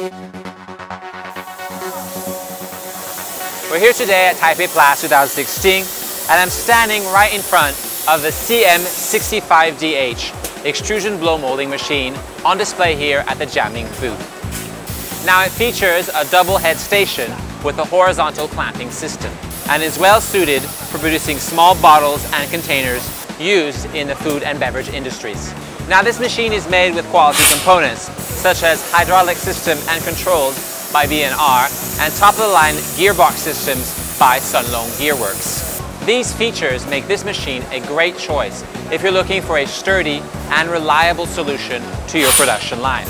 We're here today at Taipei Plus 2016 and I'm standing right in front of the CM65DH extrusion blow molding machine on display here at the Jiaming booth. Now it features a double head station with a horizontal clamping system and is well suited for producing small bottles and containers used in the food and beverage industries. Now this machine is made with quality components such as hydraulic system and controlled by B&R and top-of-the-line gearbox systems by Sunlong Gearworks. These features make this machine a great choice if you're looking for a sturdy and reliable solution to your production line.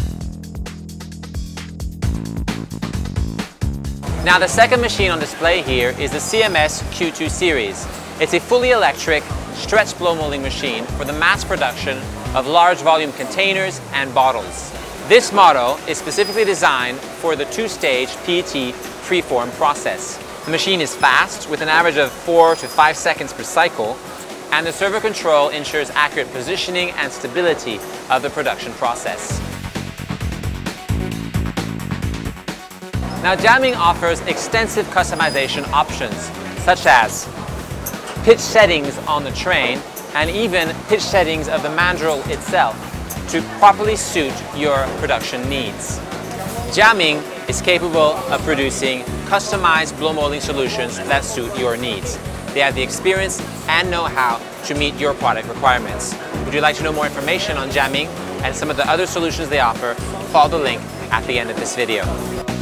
Now the second machine on display here is the CMS Q2 series. It's a fully electric stretch blow molding machine for the mass production of large volume containers and bottles. This model is specifically designed for the two-stage PET preform process. The machine is fast with an average of 4 to 5 seconds per cycle, and the servo control ensures accurate positioning and stability of the production process. Now Jiaming offers extensive customization options such as pitch settings on the train and even pitch settings of the mandrel itself to properly suit your production needs. Jiaming is capable of producing customized blow molding solutions that suit your needs. They have the experience and know-how to meet your product requirements. Would you like to know more information on Jiaming and some of the other solutions they offer? Follow the link at the end of this video.